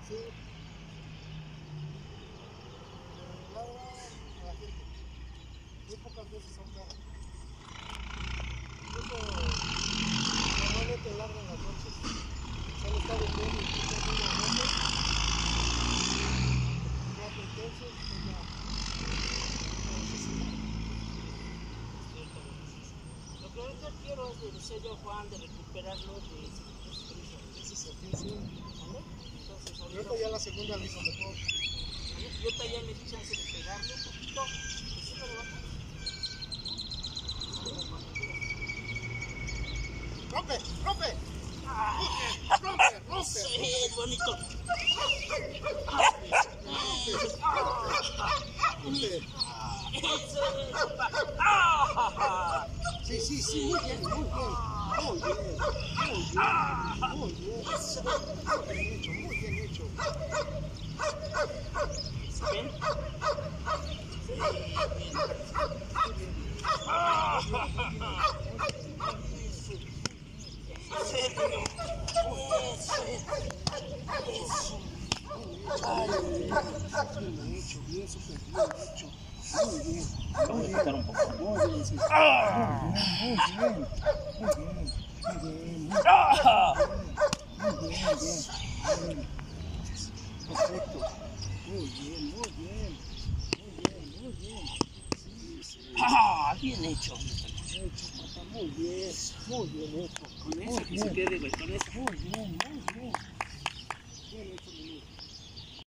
Sí. Ladra a la gente. Muy pocas veces son perros. Incluso normalmente ladran en las noches. Solo está durmiendo y está haciendo noches. Ya intensos, pues ya. Lo que ahorita quiero es, le decía yo a Juan, de recuperarlo de Ese servicio. ¿vale? Entonces, Y ahorita ya la segunda la hizo mejor. ¿vale? Yo ahorita ya le di chance de pegarle un poquito, pues sí me lo baja. ¡Rompe! ¡Rompe! ¡Ah! ¡Rompe! ¡Rompe! Sí, es bonito. ¡Rompe! Eso es, papá. ¡Ah! Sí, sí, sí, muy bien, muy bien. Muy bien, muy bien, muy bien. Muy bien hecho, muy bien hecho. ¿Ven? Bien hecho, bien, súper bien hecho. Muy bien. Vamos a quitar un poco. Muy bien, sí. Muy bien, muy bien. Muy bien, muy bien. Perfecto. Muy bien, muy bien. Muy bien, muy bien. Sí, sí. ¡Ah! Bien hecho. Bien hecho, papá. Muy bien. Muy bien hecho. Con eso que se quede, güey, con eso. Muy bien, muy bien. Bien hecho.